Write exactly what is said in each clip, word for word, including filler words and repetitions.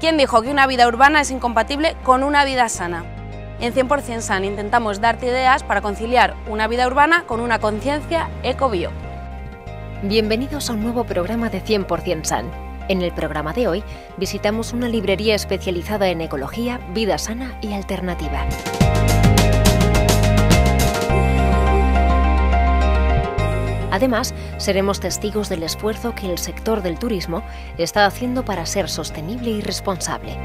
¿Quién dijo que una vida urbana es incompatible con una vida sana? En cien por cien San intentamos darte ideas para conciliar una vida urbana con una conciencia eco-bio. Bienvenidos a un nuevo programa de cien por cien San. En el programa de hoy visitamos una librería especializada en ecología, vida sana y alternativa. Además, seremos testigos del esfuerzo que el sector del turismo está haciendo para ser sostenible y responsable.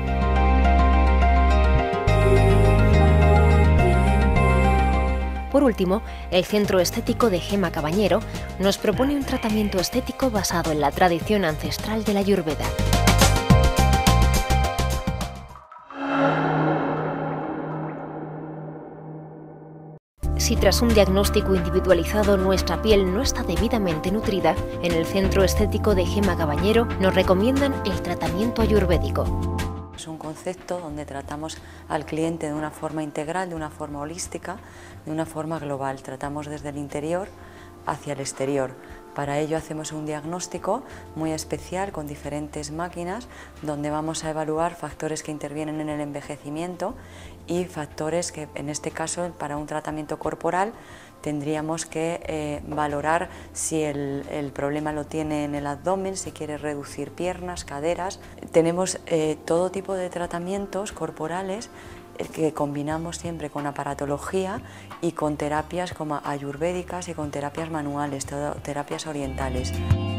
Por último, el Centro Estético de Gema Cabañero nos propone un tratamiento estético basado en la tradición ancestral de la Ayurveda. Si tras un diagnóstico individualizado nuestra piel no está debidamente nutrida, en el Centro Estético de Gema Cabañero nos recomiendan el tratamiento ayurvédico. Es un concepto donde tratamos al cliente de una forma integral, de una forma holística, de una forma global. Tratamos desde el interior hacia el exterior. Para ello hacemos un diagnóstico muy especial con diferentes máquinas donde vamos a evaluar factores que intervienen en el envejecimiento y factores que, en este caso, para un tratamiento corporal tendríamos que eh, valorar si el, el problema lo tiene en el abdomen, si quiere reducir piernas, caderas. Tenemos eh, todo tipo de tratamientos corporales que combinamos siempre con aparatología y con terapias como ayurvédicas y con terapias manuales, terapias orientales.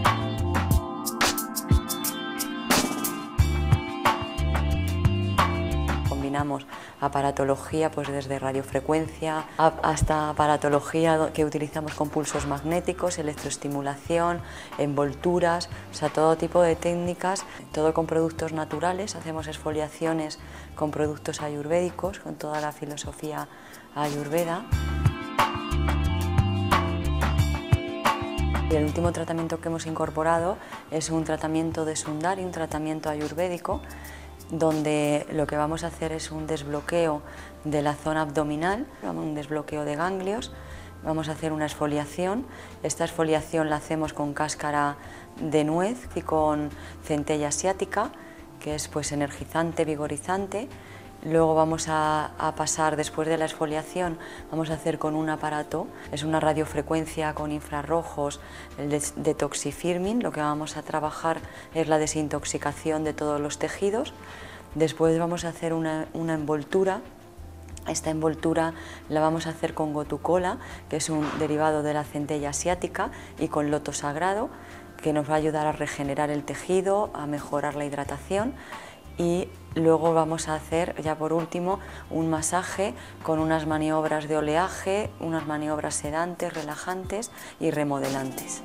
Combinamos aparatología pues desde radiofrecuencia hasta aparatología que utilizamos con pulsos magnéticos, electroestimulación, envolturas, o sea, todo tipo de técnicas, todo con productos naturales. Hacemos exfoliaciones con productos ayurvédicos, con toda la filosofía ayurveda. Y el último tratamiento que hemos incorporado es un tratamiento de Sundari, un tratamiento ayurvédico, donde lo que vamos a hacer es un desbloqueo de la zona abdominal, un desbloqueo de ganglios, vamos a hacer una exfoliación. Esta exfoliación la hacemos con cáscara de nuez y con centella asiática, que es pues energizante, vigorizante. Luego vamos a, a pasar, después de la exfoliación, vamos a hacer con un aparato, es una radiofrecuencia con infrarrojos, el detoxifirming. Lo que vamos a trabajar es la desintoxicación de todos los tejidos. Después vamos a hacer una, una envoltura. Esta envoltura la vamos a hacer con gotucola, que es un derivado de la centella asiática, y con loto sagrado, que nos va a ayudar a regenerar el tejido, a mejorar la hidratación. Y luego vamos a hacer, ya por último, un masaje con unas maniobras de oleaje, unas maniobras sedantes, relajantes y remodelantes.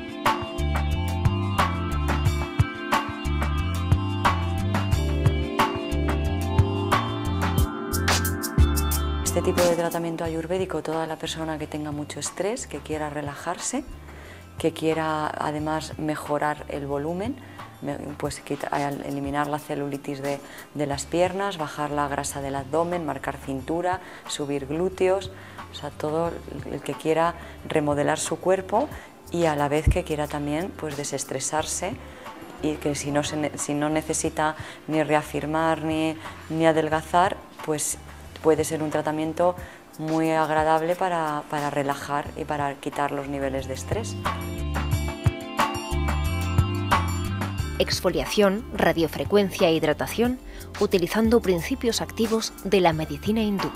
Este tipo de tratamiento ayurvédico, toda la persona que tenga mucho estrés, que quiera relajarse, que quiera además mejorar el volumen, pues eliminar la celulitis de, de las piernas, bajar la grasa del abdomen, marcar cintura, subir glúteos, o sea, todo el que quiera remodelar su cuerpo y a la vez que quiera también pues desestresarse, y que si no, se, si no necesita ni reafirmar ni, ni adelgazar, pues puede ser un tratamiento muy agradable para, para relajar y para quitar los niveles de estrés. Exfoliación, radiofrecuencia e hidratación utilizando principios activos de la medicina hindú.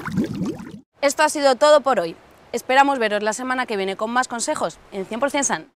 Esto ha sido todo por hoy. Esperamos veros la semana que viene con más consejos en cien por cien San.